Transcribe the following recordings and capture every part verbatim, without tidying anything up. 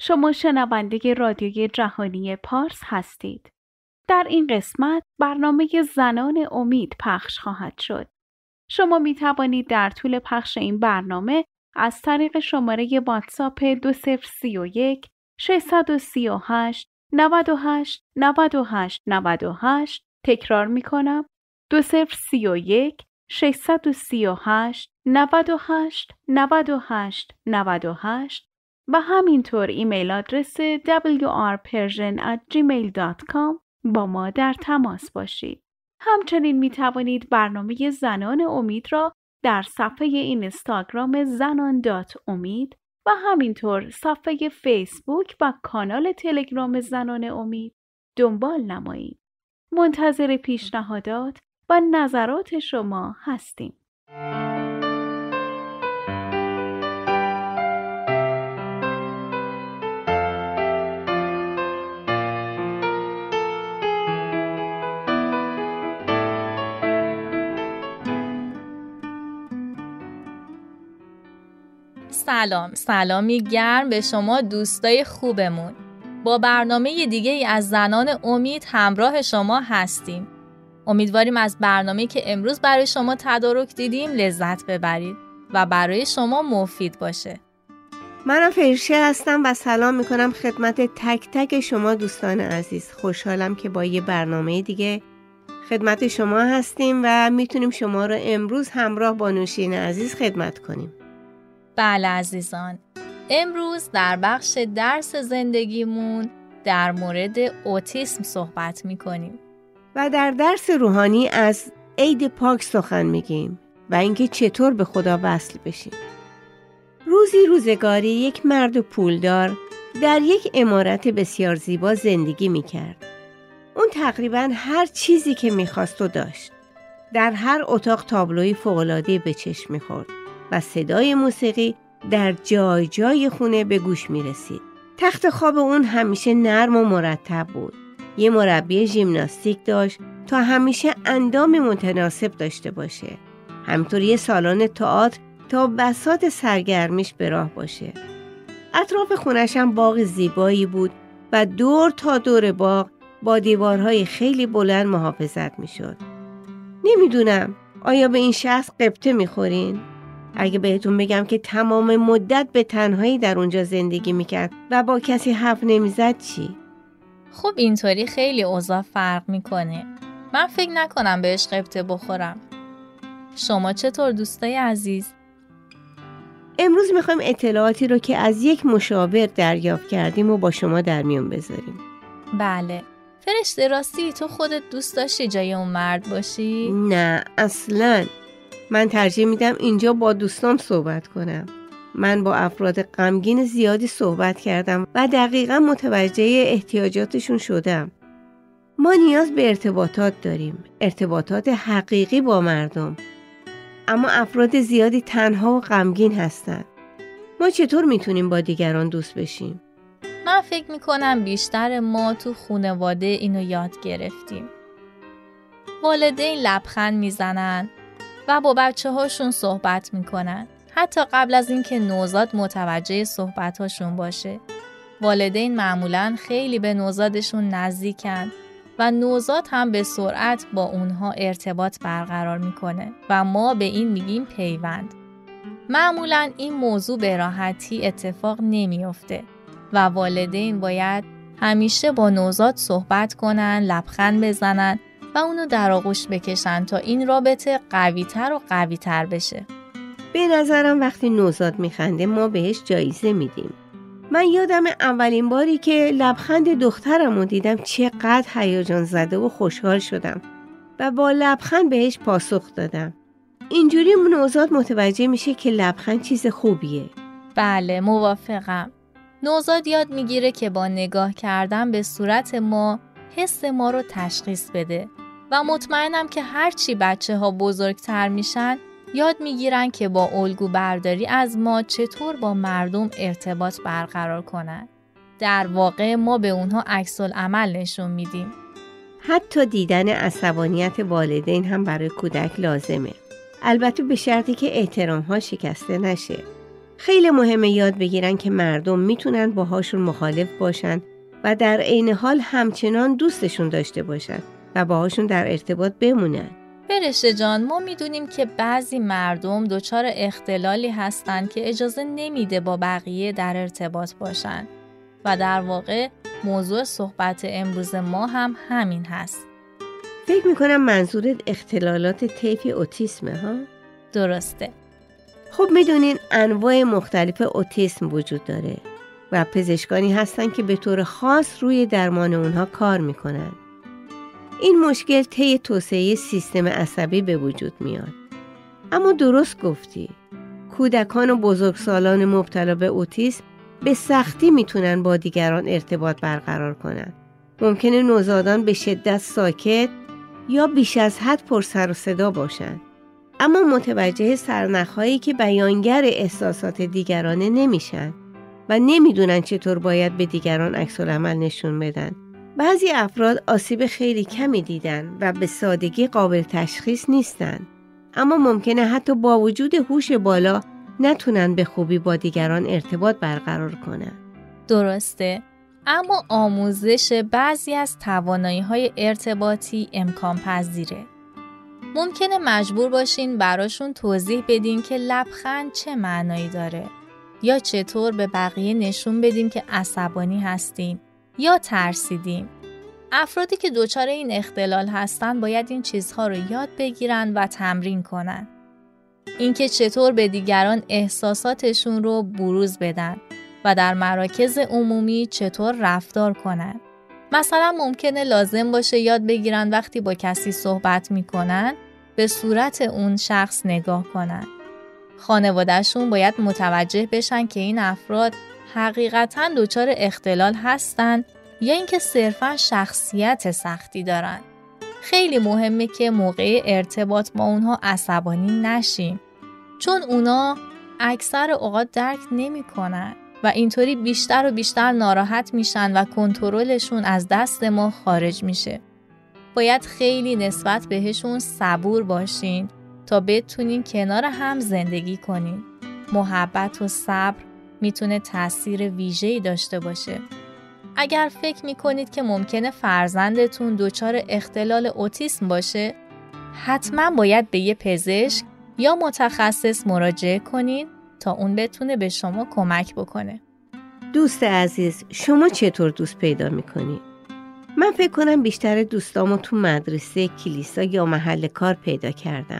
شما شنونده رادیوی جهانی پارس هستید. در این قسمت برنامه زنان امید پخش خواهد شد. شما می توانید در طول پخش این برنامه از طریق شماره واتساپ دو صفر سه یک شش سه هشت نود و هشت نود و هشت نود و هشت تکرار می کنم دو صفر سه یک شش سه هشت نود و هشت نود و هشت نود و هشت و همینطور ایمیل آدرس دبلیو آر پرژن ات جیمیل دات کام با ما در تماس باشید. همچنین می توانید برنامه زنان امید را در صفحه اینستاگرام زنان دات امید و همینطور صفحه فیسبوک و کانال تلگرام زنان امید دنبال نمایید. منتظر پیشنهادات و نظرات شما هستیم. سلام، سلامی گرم به شما دوستای خوبمون. با برنامه دیگه ای از زنان امید همراه شما هستیم. امیدواریم از برنامه‌ای که امروز برای شما تدارک دیدیم لذت ببرید و برای شما مفید باشه. منم فرشته هستم و سلام میکنم خدمت تک تک شما دوستان عزیز. خوشحالم که با یه برنامه دیگه خدمت شما هستیم و میتونیم شما رو امروز همراه با نوشین عزیز خدمت کنیم. بله عزیزان، امروز در بخش درس زندگیمون در مورد اوتیسم صحبت میکنیم و در درس روحانی از عید پاک سخن میگیم و اینکه چطور به خدا وصل بشیم. روزی روزگاری یک مرد پولدار در یک عمارت بسیار زیبا زندگی میکرد. اون تقریباً هر چیزی که میخواست و داشت. در هر اتاق تابلوی فوق‌العاده به چشم میخورد و صدای موسیقی در جای جای خونه به گوش می رسید. تخت خواب اون همیشه نرم و مرتب بود. یه مربی ژیمناستیک داشت تا همیشه اندام متناسب داشته باشه. همینطور یه سالن تئاتر تا بساط سرگرمیش به راه باشه. اطراف خونش هم باغ زیبایی بود و دور تا دور باغ با دیوارهای خیلی بلند محافظت می شد. نمیدونم آیا به این شخص قبطه می خورین؟ اگه بهتون بگم که تمام مدت به تنهایی در اونجا زندگی میکرد و با کسی حرف نمیزد چی؟ خب اینطوری خیلی اوضاع فرق میکنه. من فکر نکنم بهش قبطه بخورم. شما چطور دوستای عزیز؟ امروز میخوایم اطلاعاتی رو که از یک مشاور دریافت کردیم و با شما در میون بذاریم. بله. فرشته راستی تو خودت دوست داشتی جای اون مرد باشی؟ نه اصلاً. من ترجیح میدم اینجا با دوستام صحبت کنم. من با افراد غمگین زیادی صحبت کردم و دقیقاً متوجه احتیاجاتشون شدم. ما نیاز به ارتباطات داریم، ارتباطات حقیقی با مردم. اما افراد زیادی تنها و غمگین هستن. ما چطور میتونیم با دیگران دوست بشیم؟ من فکر میکنم بیشتر ما تو خانواده اینو یاد گرفتیم. والدین لبخند میزنن و با بچه هاشون صحبت میکنن. حتی قبل از اینکه نوزاد متوجه صحبت هاشون باشه. والدین معمولاً خیلی به نوزادشون نزدیکن و نوزاد هم به سرعت با اونها ارتباط برقرار میکنه و ما به این میگیم پیوند. معمولاً این موضوع به راحتی اتفاق نمیفته و والدین باید همیشه با نوزاد صحبت کنن، لبخند بزنن و اونو در آغوش بکشن تا این رابطه قوی‌تر و قوی‌تر بشه. به نظرم وقتی نوزاد میخنده ما بهش جایزه میدیم. من یادم اولین باری که لبخند دخترم رو دیدم چقدر هیجان زده و خوشحال شدم و با لبخند بهش پاسخ دادم. اینجوری نوزاد متوجه میشه که لبخند چیز خوبیه. بله موافقم. نوزاد یاد میگیره که با نگاه کردن به صورت ما حس ما رو تشخیص بده و مطمئنم که هرچی بچه ها بزرگتر میشن یاد میگیرن که با الگو برداری از ما چطور با مردم ارتباط برقرار کنن. در واقع ما به اونها عکس العمل نشون میدیم. حتی دیدن عصبانیت والدین هم برای کودک لازمه. البته به شرطی که احترام ها شکسته نشه. خیلی مهمه یاد بگیرن که مردم میتونن باهاشون مخالف باشن و در عین حال همچنان دوستشون داشته باشن و باهاشون در ارتباط بمونن. فرشته جان، ما میدونیم که بعضی مردم دچار اختلالی هستن که اجازه نمیده با بقیه در ارتباط باشن و در واقع موضوع صحبت امروز ما هم همین هست. فکر میکنم منظورت اختلالات طیف اوتیسمه ها؟ درسته. خب میدونین انواع مختلف اوتیسم وجود داره و پزشکانی هستن که به طور خاص روی درمان اونها کار میکنن. این مشکل طی توسعه سیستم عصبی به وجود میاد. اما درست گفتی، کودکان و بزرگسالان مبتلا به اوتیسم به سختی میتونن با دیگران ارتباط برقرار کنن. ممکنه نوزادان به شدت ساکت یا بیش از حد پر سر و صدا باشن، اما متوجه سرنخ‌هایی که بیانگر احساسات دیگرانه نمیشن و نمیدونن چطور باید به دیگران عکس‌العمل نشون بدن. بعضی افراد آسیب خیلی کمی دیدن و به سادگی قابل تشخیص نیستن، اما ممکنه حتی با وجود هوش بالا نتونن به خوبی با دیگران ارتباط برقرار کنن. درسته. اما آموزش بعضی از توانایی‌های ارتباطی امکان پذیره. ممکنه مجبور باشین براشون توضیح بدین که لبخند چه معنایی داره یا چطور به بقیه نشون بدیم که عصبانی هستیم یا ترسیدیم. افرادی که دچار این اختلال هستن باید این چیزها رو یاد بگیرن و تمرین کنن. اینکه چطور به دیگران احساساتشون رو بروز بدن و در مراکز عمومی چطور رفتار کنن. مثلا ممکنه لازم باشه یاد بگیرن وقتی با کسی صحبت میکنن به صورت اون شخص نگاه کنن. خانواده‌شون باید متوجه بشن که این افراد حقیقتاً دچار اختلال هستن یا اینکه صرفاً شخصیت سختی دارن. خیلی مهمه که موقع ارتباط با اونها عصبانی نشیم، چون اونا اکثر اوقات درک نمی‌کنن و اینطوری بیشتر و بیشتر ناراحت میشن و کنترلشون از دست ما خارج میشه. باید خیلی نسبت بهشون صبور باشین تا بتونین کنار هم زندگی کنین. محبت و صبر میتونه تأثیر ویژه‌ای داشته باشه. اگر فکر میکنید که ممکنه فرزندتون دچار اختلال اوتیسم باشه، حتما باید به یه پزشک یا متخصص مراجعه کنین تا اون بتونه به شما کمک بکنه. دوست عزیز، شما چطور دوست پیدا میکنید؟ من فکر کنم بیشتر دوستامو تو مدرسه، کلیسا یا محل کار پیدا کردم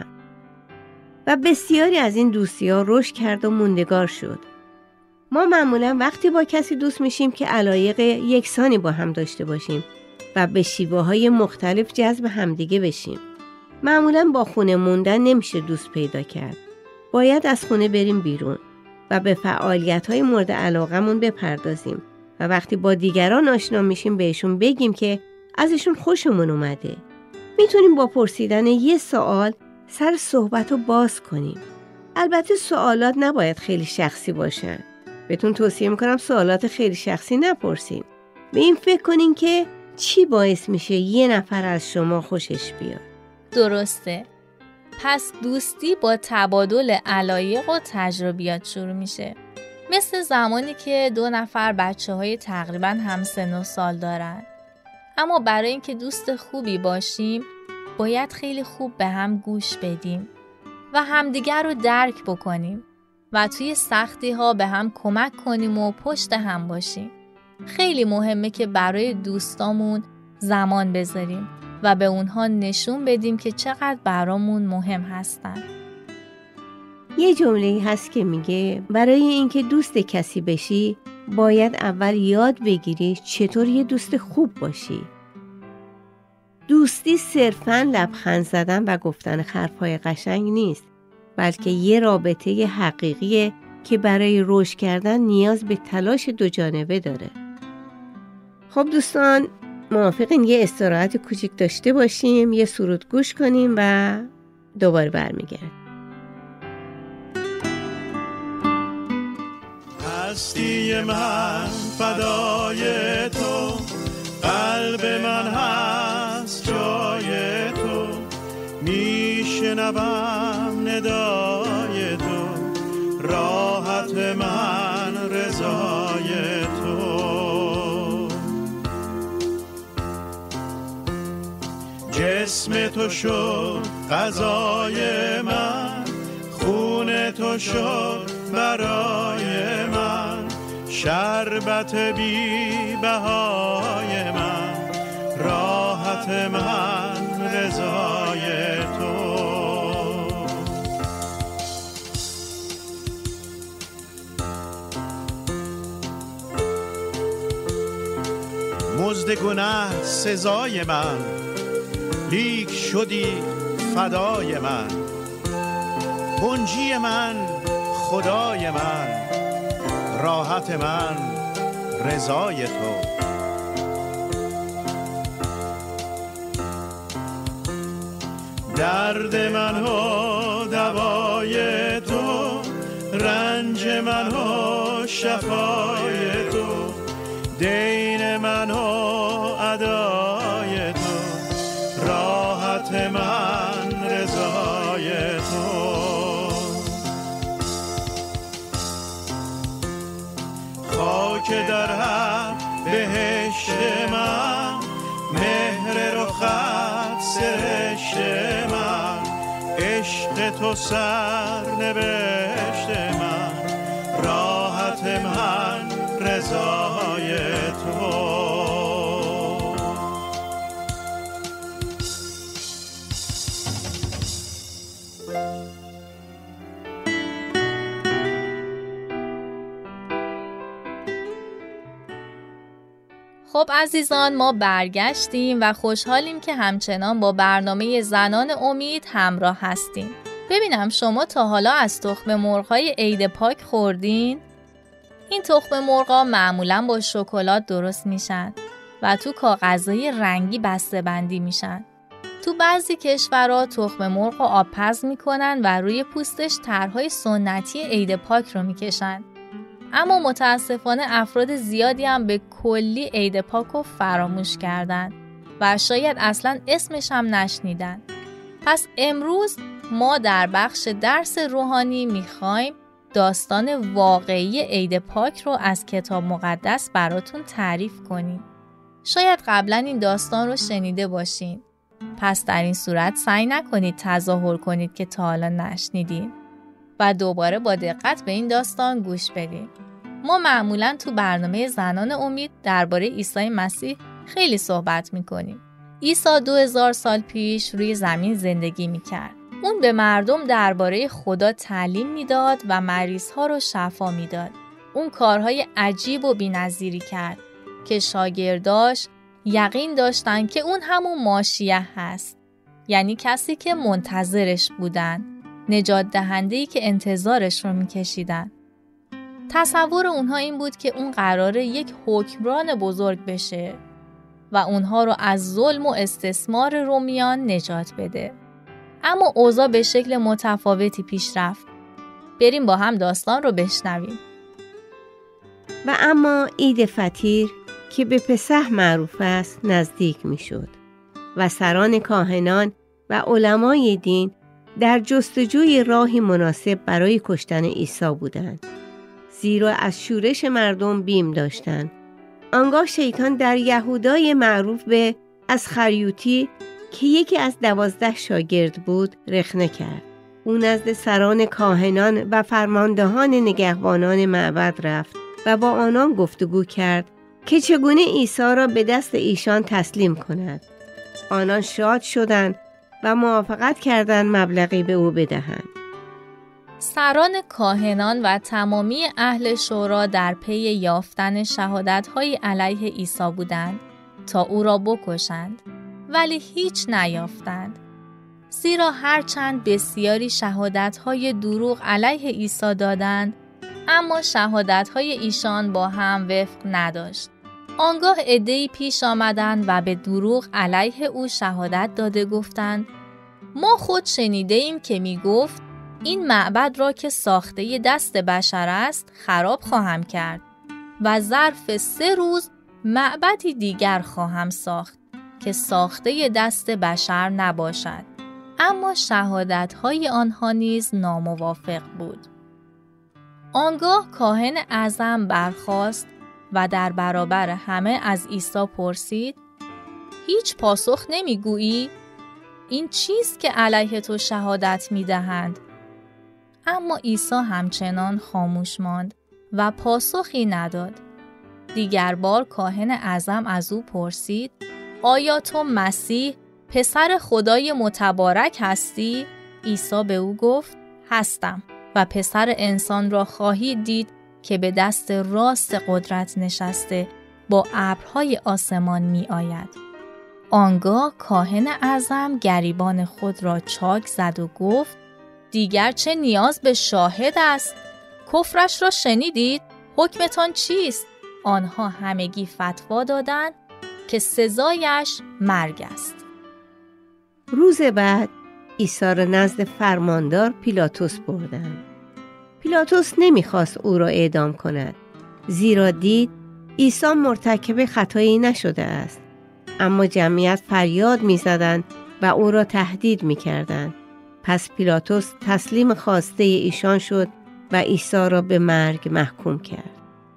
و بسیاری از این دوستی‌ها رشد کرد و موندگار شد. ما معمولا وقتی با کسی دوست میشیم که علایق یکسانی با هم داشته باشیم و به شیوه‌های مختلف جذب همدیگه بشیم. معمولا با خونه موندن نمیشه دوست پیدا کرد. باید از خونه بریم بیرون و به فعالیت‌های مورد علاقمون بپردازیم و وقتی با دیگران آشنا میشیم بهشون بگیم که ازشون خوشمون اومده. میتونیم با پرسیدن یه سوال سر صحبت رو باز کنیم. البته سوالات نباید خیلی شخصی باشن. بهتون توصیه میکنم سوالات خیلی شخصی نپرسین. به این فکر کنین که چی باعث میشه یه نفر از شما خوشش بیاد. درسته. پس دوستی با تبادل علایق و تجربیات شروع میشه. مثل زمانی که دو نفر بچه های تقریبا همسن و سال دارن. اما برای اینکه دوست خوبی باشیم باید خیلی خوب به هم گوش بدیم و همدیگر رو درک بکنیم و توی سختی ها به هم کمک کنیم و پشت هم باشیم. خیلی مهمه که برای دوستامون زمان بذاریم و به اونها نشون بدیم که چقدر برامون مهم هستن. یه جمله‌ای هست که میگه برای اینکه دوست کسی بشی باید اول یاد بگیری چطور یه دوست خوب باشی. دوستی صرفاً لبخند زدن و گفتن حرف‌های قشنگ نیست، بلکه یه رابطه حقیقیه که برای رشد کردن نیاز به تلاش دو جانبه داره. خب دوستان، موافقین یه استراحت کوچیک داشته باشیم، یه سرود گوش کنیم و دوباره برمیگردیم. هستی من فدای تو، قلب من هست جای تو، میشنوم ندای تو، راحت من رضای تو. جسم تو شد غذای من، خون تو شد برای من، شربت بی بهای من، راحت من رضای تو. مزد گناه سزای من، لیک شدی فدای من، منجی من خدای من، راحت من رضای تو. درد من و دوای تو، رنج من و شفای تو، دین من و ادای تو، راحت من رضای تو. خاک در هر بهشت من، مهر رخت سرشت من، عشق تو سرنوشت من، راحت من رضای تو. خب عزیزان، ما برگشتیم و خوشحالیم که همچنان با برنامه زنان امید همراه هستیم. ببینم شما تا حالا از تخم مرغ‌های عید پاک خوردین؟ این تخم مرغ‌ها معمولاً با شکلات درست میشن و تو کاغذهای رنگی بسته‌بندی میشن. تو بعضی کشورها تخم مرغ رو آبپز میکنن و روی پوستش طرح‌های سنتی عید پاک رو میکشن. اما متاسفانه افراد زیادی هم به کلی عید پاک رو فراموش کردن و شاید اصلاً اسمش هم نشنیدن. پس امروز ما در بخش درس روحانی میخوایم داستان واقعی عید پاک رو از کتاب مقدس براتون تعریف کنیم. شاید قبلا این داستان رو شنیده باشین. پس در این صورت سعی نکنید تظاهر کنید که تا حالا نشنیدین و دوباره با دقت به این داستان گوش بدین. ما معمولاً تو برنامه زنان امید درباره عیسی مسیح خیلی صحبت میکنیم. عیسی دو هزار سال پیش روی زمین زندگی میکرد. اون به مردم درباره خدا تعلیم میداد و مریض‌ها رو شفا میداد. اون کارهای عجیب و بی‌نظیری کرد که شاگرداش یقین داشتن که اون همون ماشیه هست، یعنی کسی که منتظرش بودن، نجات دهنده‌ای که انتظارش رو میکشیدن. تصور اونها این بود که اون قراره یک حکمران بزرگ بشه و اونها رو از ظلم و استثمار رومیان نجات بده. اما اوضاع به شکل متفاوتی پیش رفت. بریم با هم داستان رو بشنویم. و اما عید فطیر که به پسح معروف است نزدیک می شد و سران کاهنان و علمای دین در جستجوی راهی مناسب برای کشتن عیسی بودند، زیرا از شورش مردم بیم داشتند. آنگاه شیطان در یهودای معروف به اسخریوطی که یکی از دوازده شاگرد بود رخنه کرد. او نزد سران کاهنان و فرماندهان نگهبانان معبد رفت و با آنان گفتگو کرد که چگونه عیسی را به دست ایشان تسلیم کند. آنان شاد شدند و موافقت کردند مبلغی به او بدهند. سران کاهنان و تمامی اهل شورا در پی یافتن شهادت‌های علیه عیسی بودند تا او را بکشند، ولی هیچ نیافتند. زیرا هرچند بسیاری شهادت‌های دروغ علیه عیسی دادند، اما شهادت‌های ایشان با هم وفق نداشت. آنگاه عده‌ای پیش آمدند و به دروغ علیه او شهادت داده گفتند: ما خود شنیده ایم که می گفت این معبد را که ساخته دست بشر است خراب خواهم کرد و ظرف سه روز معبدی دیگر خواهم ساخت که ساخته دست بشر نباشد. اما شهادت‌های آنها نیز ناموافق بود. آنگاه کاهن اعظم برخاست و در برابر همه از عیسی پرسید: هیچ پاسخ نمیگویی؟ این چیست که علیه تو شهادت میدهند؟ اما عیسی همچنان خاموش ماند و پاسخی نداد. دیگر بار کاهن اعظم از او پرسید: آیا تو مسیح پسر خدای متبارک هستی؟ عیسی به او گفت: هستم و پسر انسان را خواهید دید که به دست راست قدرت نشسته با ابرهای آسمان می آید. آنگاه کاهن اعظم گریبان خود را چاک زد و گفت: دیگر چه نیاز به شاهد است؟ کفرش را شنیدید؟ حکمتان چیست؟ آنها همگی فتوا دادند که سزایش مرگ است. روز بعد عیسی را نزد فرماندار پیلاتوس بردند. پیلاتوس نمیخواست او را اعدام کند، زیرا دید عیسی مرتکب خطایی نشده است. اما جمعیت فریاد میزدند و او را تهدید میکردند. پس پیلاتوس تسلیم خواسته ایشان شد و عیسی را به مرگ محکوم کرد.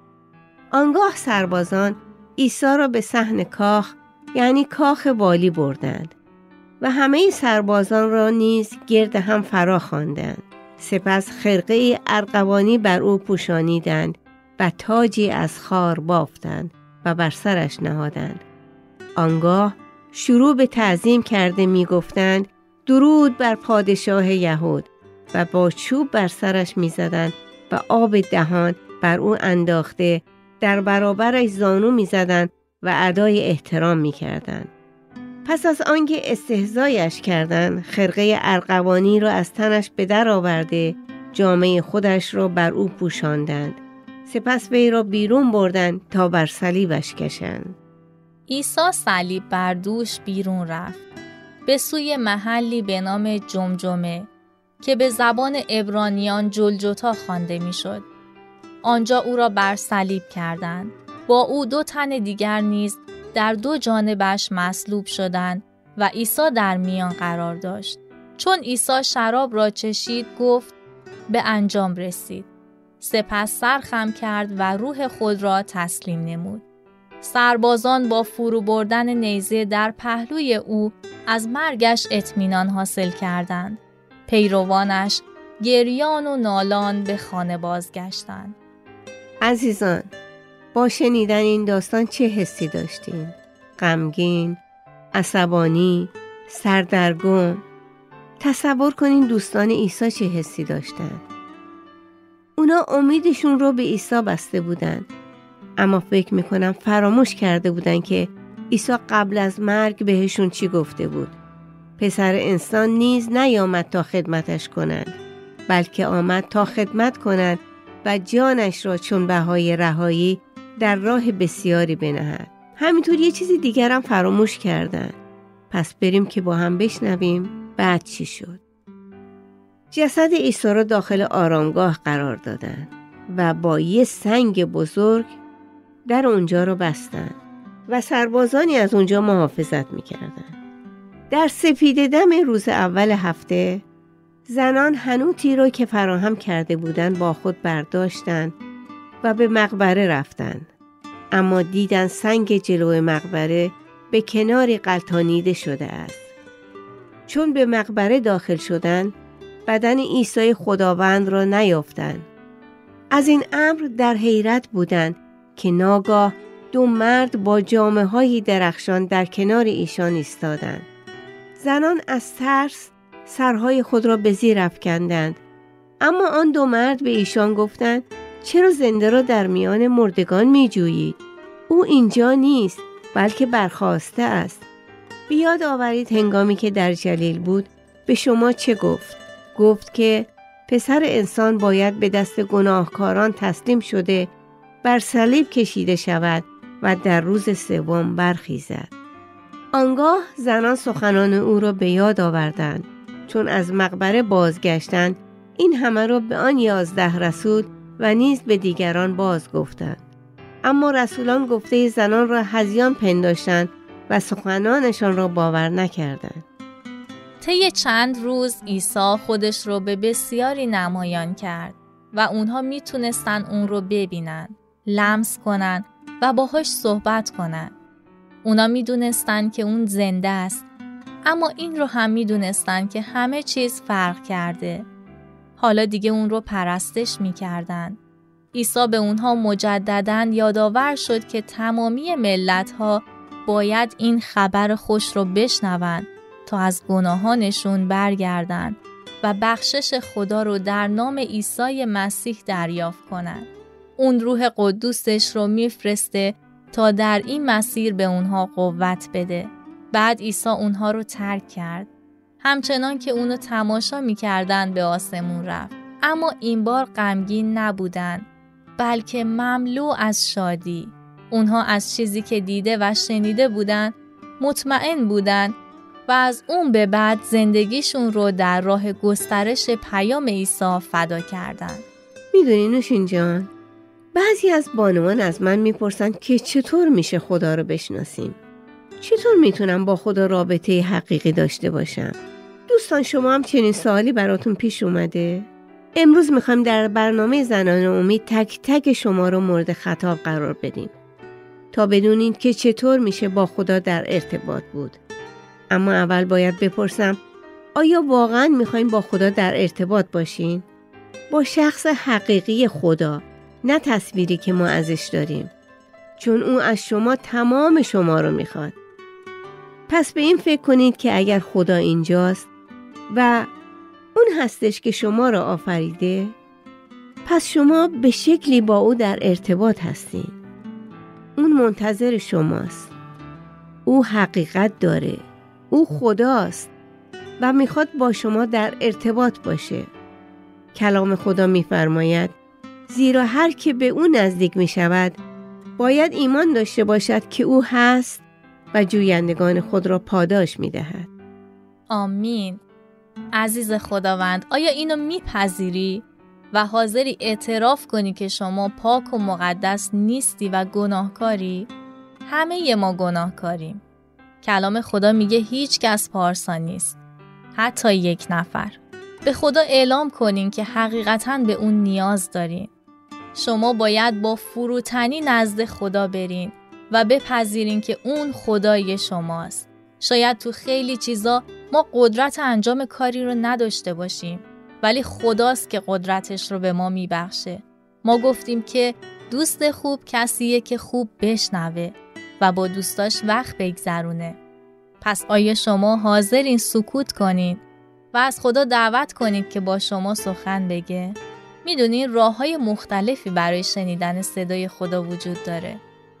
آنگاه سربازان عیسی را به صحن کاخ، یعنی کاخ والی، بردند و همه سربازان را نیز گرد هم فرا خواندند. سپس خرقه ارغوانی بر او پوشانیدند و تاجی از خار بافتند و بر سرش نهادند. آنگاه شروع به تعظیم کرده می گفتند: درود بر پادشاه یهود، و با چوب بر سرش می زدند و آب دهان بر او انداخته در برابرش زانو می زدند و ادای احترام می کردند. پس از آنکه استهزایش کردند، خرقه ارغوانی را از تنش به در آورده جامه خودش را بر او پوشاندند. سپس وی را بیرون بردند تا بر صلیبش کشند. عیسی صلیب بر دوش بیرون رفت به سوی محلی به نام جمجمه که به زبان عبرانیان جلجتا خوانده میشد. آنجا او را بر صلیب کردند. با او دو تن دیگر نیز در دو جانبش مصلوب شدند و عیسی در میان قرار داشت. چون عیسی شراب را چشید گفت: به انجام رسید. سپس سر خم کرد و روح خود را تسلیم نمود. سربازان با فرو بردن نیزه در پهلوی او از مرگش اطمینان حاصل کردند. پیروانش گریان و نالان به خانه بازگشتند. عزیزان، با شنیدن این داستان چه حسی داشتین؟ غمگین، عصبانی، سردرگم؟ تصور کنین دوستان عیسی چه حسی داشتن. اونا امیدشون رو به عیسی بسته بودن، اما فکر میکنم فراموش کرده بودن که عیسی قبل از مرگ بهشون چی گفته بود. پسر انسان نیز نیامد تا خدمتش کنند، بلکه آمد تا خدمت کنند و جانش را چون بهای رهایی در راه بسیاری بنهد. همینطور یه چیزی دیگر هم فراموش کردن. پس بریم که با هم بشنویم بعد چی شد. جسد عیسی را داخل آرامگاه قرار دادن و با یه سنگ بزرگ در اونجا رو بستن و سربازانی از اونجا محافظت میکردن. در سپیده دم روز اول هفته زنان حنوطی رو که فراهم کرده بودن با خود برداشتن و به مقبره رفتن. اما دیدن سنگ جلوی مقبره به کناری غلتانیده شده است. چون به مقبره داخل شدن بدن عیسی خداوند را نیافتند. از این امر در حیرت بودند که ناگاه دو مرد با جامه‌های درخشان در کنار ایشان ایستادند. زنان از ترس سرهای خود را به زیر افکندند. اما آن دو مرد به ایشان گفتند: چرا زنده را در میان مردگان می جویید؟ او اینجا نیست، بلکه برخاسته است. بیاد آورید هنگامی که در جلیل بود به شما چه گفت؟ گفت که پسر انسان باید به دست گناهکاران تسلیم شده، بر صلیب کشیده شود و در روز سوم برخیزد. آنگاه زنان سخنان او را به یاد آوردند. چون از مقبره بازگشتند این همه را به آن یازده رسول و نیز به دیگران باز گفتند. اما رسولان گفته زنان را هذیان پنداشتند و سخنانشان را باور نکردند. طی چند روز عیسی خودش را به بسیاری نمایان کرد. و اونها میتونستن اون رو ببینن، لمس کنن و باهاش صحبت کنن. اونا میدونستن که اون زنده است، اما این رو هم میدونستن که همه چیز فرق کرده. حالا دیگه اون رو پرستش میکردن. عیسی به اونها مجدداً یادآور شد که تمامی ملت‌ها باید این خبر خوش رو بشنون تا از گناهانشون برگردن و بخشش خدا رو در نام عیسی مسیح دریافت کنن. اون روح قدوسش رو میفرسته تا در این مسیر به اونها قوت بده. بعد عیسی اونها رو ترک کرد. همچنان که اونو تماشا میکردن به آسمون رفت. اما این بار غمگین نبودن، بلکه مملو از شادی. اونها از چیزی که دیده و شنیده بودن مطمئن بودن و از اون به بعد زندگیشون رو در راه گسترش پیام عیسی فدا کردن. میدونی نوشین جان، بعضی از بانوان از من میپرسن که چطور میشه خدا رو بشناسیم؟ چطور میتونم با خدا رابطه حقیقی داشته باشم؟ دوستان، شما هم چنین سوالی براتون پیش اومده؟ امروز میخوایم در برنامه زنان امید تک تک شما رو مورد خطاب قرار بدیم تا بدونید که چطور میشه با خدا در ارتباط بود. اما اول باید بپرسم، آیا واقعا میخوایم با خدا در ارتباط باشین؟ با شخص حقیقی خدا، نه تصویری که ما ازش داریم، چون او از شما تمام شما رو میخواد. پس به این فکر کنید که اگر خدا اینجاست و اون هستش که شما را آفریده، پس شما به شکلی با او در ارتباط هستین. اون منتظر شماست. او حقیقت داره. او خداست و میخواد با شما در ارتباط باشه. کلام خدا میفرماید زیرا هر که به او نزدیک میشود باید ایمان داشته باشد که او هست و جویندگان خود را پاداش میدهد. آمین. عزیز خداوند، آیا اینو میپذیری و حاضری اعتراف کنی که شما پاک و مقدس نیستی و گناهکاری؟ همه ما گناهکاریم. کلام خدا میگه هیچ کس پارسا نیست، حتی یک نفر. به خدا اعلام کنین که حقیقتاً به اون نیاز دارین. شما باید با فروتنی نزد خدا برین و بپذیرین که اون خدای شماست. شاید تو خیلی چیزا ما قدرت انجام کاری رو نداشته باشیم، ولی خداست که قدرتش رو به ما میبخشه. ما گفتیم که دوست خوب کسیه که خوب بشنوه و با دوستاش وقت بگذرونه. پس آیا شما حاضرین سکوت کنید و از خدا دعوت کنید که با شما سخن بگه؟ میدونین راه‌های مختلفی برای شنیدن صدای خدا وجود داره.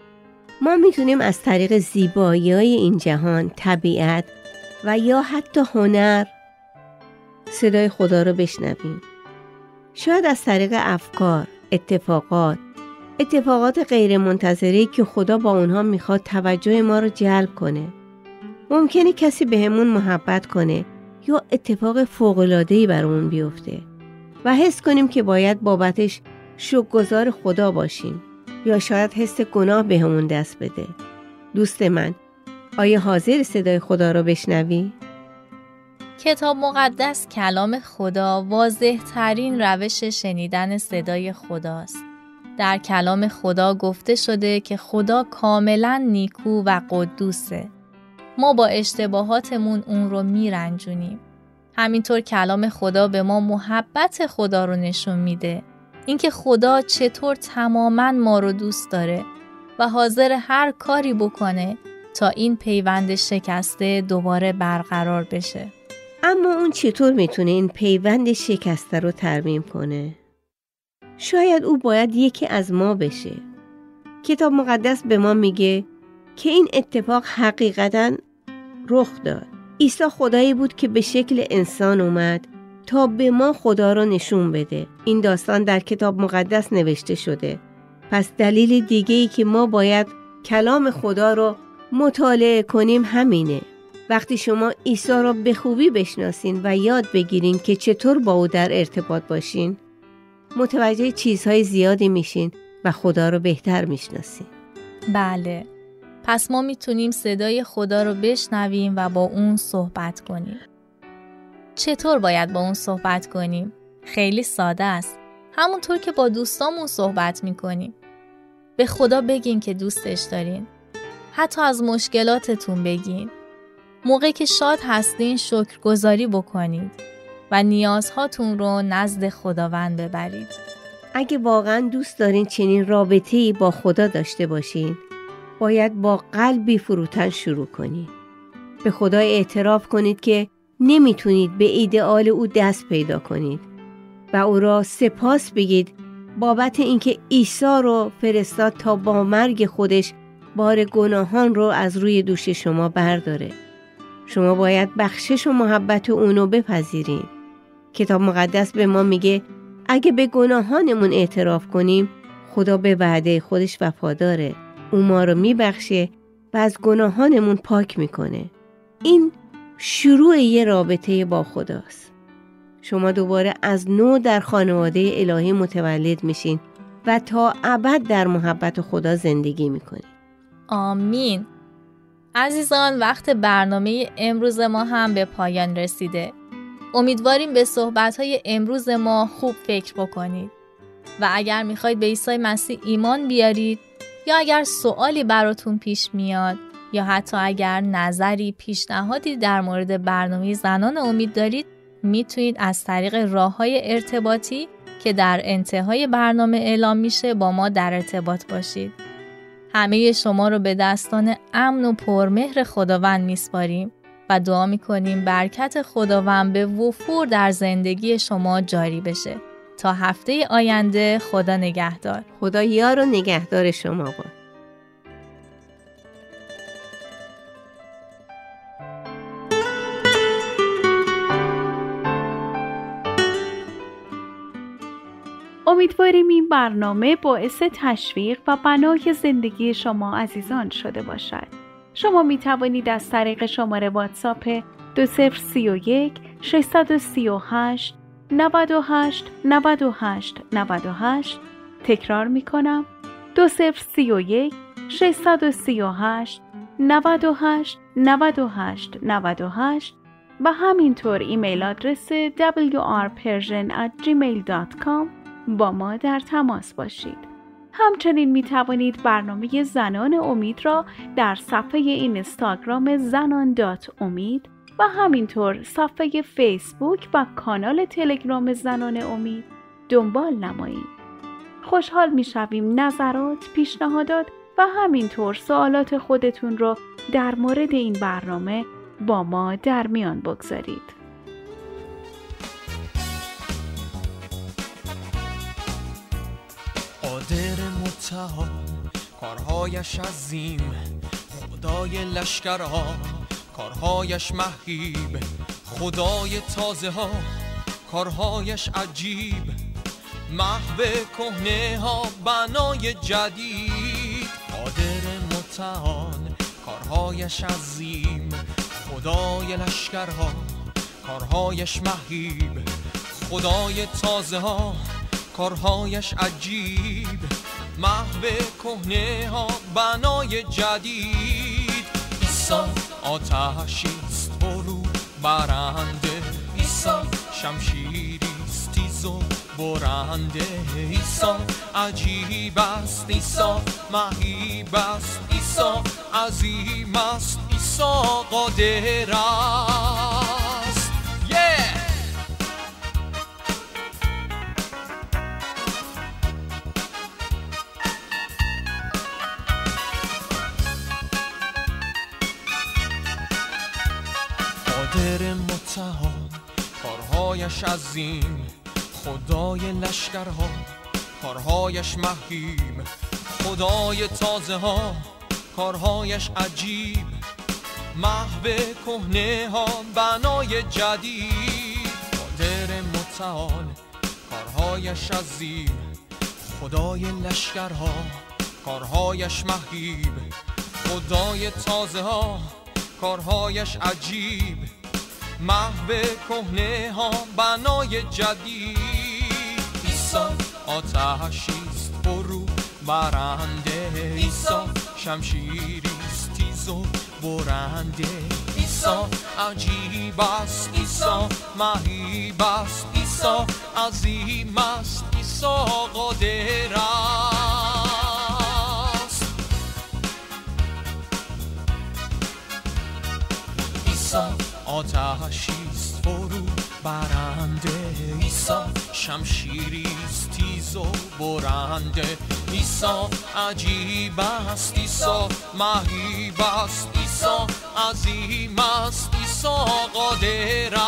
ما میتونیم از طریق زیبایی‌های این جهان، طبیعت و یا حتی هنر صدای خدا رو بشنویم. شاید از طریق افکار، اتفاقات، اتفاقات غیر منتظره‌ای که خدا با اونها میخواد توجه ما رو جلب کنه. ممکنه کسی بهمون محبت کنه یا اتفاق فوق‌العاده‌ای برامون بیفته و حس کنیم که باید بابتش شکرگزار خدا باشیم، یا شاید حس گناه بهمون دست بده. دوست من، آیا حاضر صدای خدا رو بشنوی؟ کتاب مقدس کلام خدا واضح ترین روش شنیدن صدای خداست. در کلام خدا گفته شده که خدا کاملا نیکو و قدوسه. ما با اشتباهاتمون اون رو میرنجونیم. همینطور کلام خدا به ما محبت خدا رو نشون میده. اینکه خدا چطور تماماً ما رو دوست داره و حاضر هر کاری بکنه تا این پیوند شکسته دوباره برقرار بشه. اما اون چطور میتونه این پیوند شکسته رو ترمیم کنه؟ شاید او باید یکی از ما بشه. کتاب مقدس به ما میگه که این اتفاق حقیقتاً رخ داد. عیسی خدایی بود که به شکل انسان اومد تا به ما خدا رو نشون بده. این داستان در کتاب مقدس نوشته شده. پس دلیل دیگه‌ای که ما باید کلام خدا رو مطالعه کنیم همینه. وقتی شما عیسی رو به خوبی بشناسین و یاد بگیرین که چطور با او در ارتباط باشین، متوجه چیزهای زیادی میشین و خدا رو بهتر میشناسین. بله. پس ما میتونیم صدای خدا رو بشنویم و با اون صحبت کنیم. چطور باید با اون صحبت کنیم؟ خیلی ساده است. همونطور که با دوستامون صحبت میکنیم. به خدا بگین که دوستش دارین. حتی از مشکلاتتون بگین. موقعی که شاد هستین شکرگزاری بکنید و نیازهاتون رو نزد خداوند ببرید. اگه واقعا دوست دارین چنین رابطه‌ای با خدا داشته باشین، باید با قلبی فروتن شروع کنید. به خدا اعتراف کنید که نمیتونید به ایدئال او دست پیدا کنید و او را سپاس بگید بابت اینکه عیسی رو فرستاد تا با مرگ خودش بار گناهان رو از روی دوش شما برداره. شما باید بخشش و محبت اونو بپذیرین. کتاب مقدس به ما میگه اگه به گناهانمون اعتراف کنیم، خدا به وعده خودش وفاداره. او ما رو میبخشه و از گناهانمون پاک میکنه. این شروع یه رابطه با خداست. شما دوباره از نو در خانواده الهی متولد میشین و تا ابد در محبت خدا زندگی میکنین. آمین. عزیزان، وقت برنامه امروز ما هم به پایان رسیده. امیدواریم به صحبت‌های امروز ما خوب فکر بکنید و اگر میخواید به عیسی مسیح ایمان بیارید یا اگر سوالی براتون پیش میاد یا حتی اگر نظری، پیشنهادی در مورد برنامه زنان امید دارید، میتونید از طریق راه‌های ارتباطی که در انتهای برنامه اعلام میشه با ما در ارتباط باشید. همه شما رو به دستان امن و پرمهر خداوند میسپاریم و دعا میکنیم برکت خداوند به وفور در زندگی شما جاری بشه. تا هفته آینده، خدا نگهدار. خدا یار و نگهدار شما باد. امیدواریم این برنامه باعث تشویق و بنای زندگی شما عزیزان شده باشد. شما می توانید از طریق شماره واتساپ دو صفر سه یک شش سه هشت نود و هشت نود و هشت نود و هشت تکرار می کنم دو صفر سه یک شش سه هشت نود و هشت نود و هشت نود و هشت و همینطور ایمیل آدرس دبلیو آر پرژن ات جیمیل دات کام با ما در تماس باشید. همچنین می توانید برنامه زنان امید را در صفحه اینستاگرام زنان دات امید و همینطور صفحه فیسبوک و کانال تلگرام زنان امید دنبال نمایید. خوشحال می شویم نظرات، پیشنهادات و همینطور سوالات خودتون را در مورد این برنامه با ما در میان بگذارید. قادر متعال، کارهایش عظیم، خدای لشکرها، کارهایش مهیب، خدای تازه ها، کارهایش عجیب، محو کهنه ها، بنای جدید. قادر متعال، کارهایش عظیم، خدای لشکرها، کارهایش مهیب، خدای تازه ها، کارهایش عجیب، محو کهنه ها، بنای جدید. عیسی آتشیست فرو برنده، عیسی شمشیریست تیز و برنده، عیسی عجیب است، عیسی مهیب است، عیسی عظیم است، عیسی قادر است. yeah! قادر متعال، کارهایش عظیم، خدای لشکرها، کارهایش مهیب، خدای تازه ها، کارهایش عجیب، محو کهنه ها، بنای جدید. قادر متعال، کارهایش عظیم، خدای لشکرها، کارهایش مهیب، خدای تازه ها، کارهایش عجیب، محو کهنه ها، بنای جدید. عیسی آتشیست فرو برنده، عیسی شمشیریست تیز و برنده، عیسی عجیب است، عیسی مهیب است، عیسی عظیم است، عیسی عیسی قادر است. عیسی آتشیست فرو برنده، عیسی شمشیریست تیز و برنده، عیسی عجیب است، عیسی مهیب است، عیسی عظیم است، عیسی قادر